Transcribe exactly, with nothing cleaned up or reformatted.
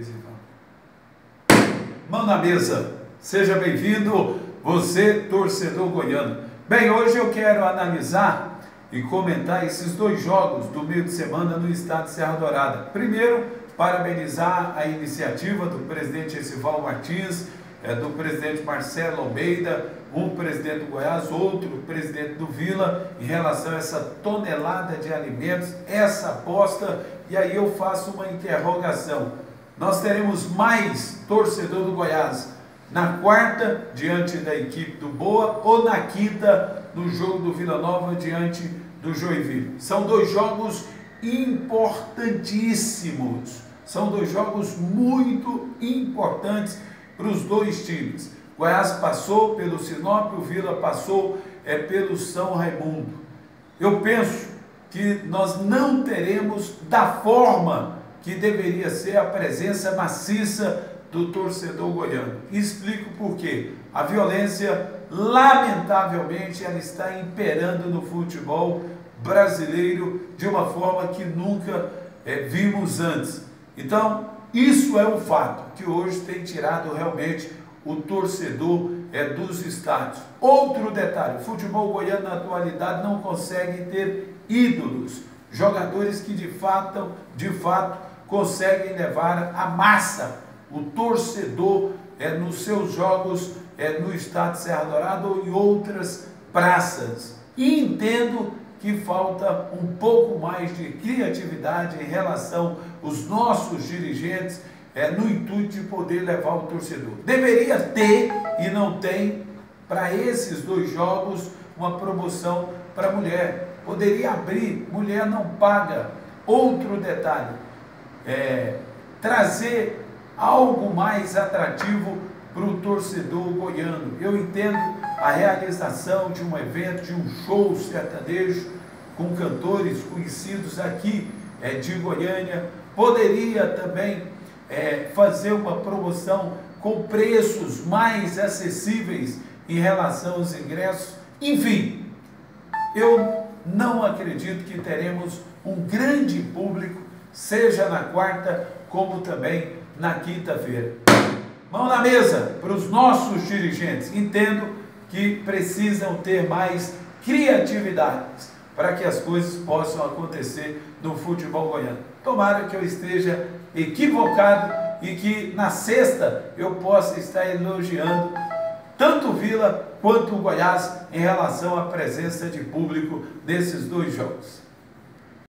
Mão na mesa, seja bem-vindo, você torcedor goiano. Bem, hoje eu quero analisar e comentar esses dois jogos do meio de semana no estado de Serra Dourada. Primeiro, parabenizar a iniciativa do presidente Esival Martins, é, do presidente Marcelo Almeida, um presidente do Goiás, outro presidente do Vila, em relação a essa tonelada de alimentos, essa aposta. E aí eu faço uma interrogação: nós teremos mais torcedor do Goiás na quarta, diante da equipe do Boa, ou na quinta, no jogo do Vila Nova, diante do Joinville? São dois jogos importantíssimos, são dois jogos muito importantes para os dois times. Goiás passou pelo Sinop, o Vila passou é, pelo São Raimundo. Eu penso que nós não teremos da forma que deveria ser a presença maciça do torcedor goiano. Explico por quê. A violência, lamentavelmente, ela está imperando no futebol brasileiro de uma forma que nunca é, vimos antes. Então, isso é um fato que hoje tem tirado realmente o torcedor é, dos estádios. Outro detalhe: o futebol goiano na atualidade não consegue ter ídolos, jogadores que de fato, de fato conseguem levar a massa, o torcedor é, nos seus jogos é, no estado de Serra Dourada ou em outras praças. E entendo que falta um pouco mais de criatividade em relação aos nossos dirigentes, é, no intuito de poder levar o torcedor. Deveria ter, e não tem, para esses dois jogos, uma promoção para mulher. Poderia abrir, mulher não paga. Outro detalhe, é, trazer algo mais atrativo para o torcedor goiano. Eu entendo a realização de um evento, de um show sertanejo, com cantores conhecidos aqui é, de Goiânia. Poderia também é, fazer uma promoção com preços mais acessíveis em relação aos ingressos. Enfim, eu não acredito que teremos um grande público, seja na quarta como também na quinta-feira. Mão na mesa para os nossos dirigentes. Entendo que precisam ter mais criatividade para que as coisas possam acontecer no futebol goiano. Tomara que eu esteja equivocado e que na sexta eu possa estar elogiando tanto o Vila quanto o Goiás em relação à presença de público nesses dois jogos.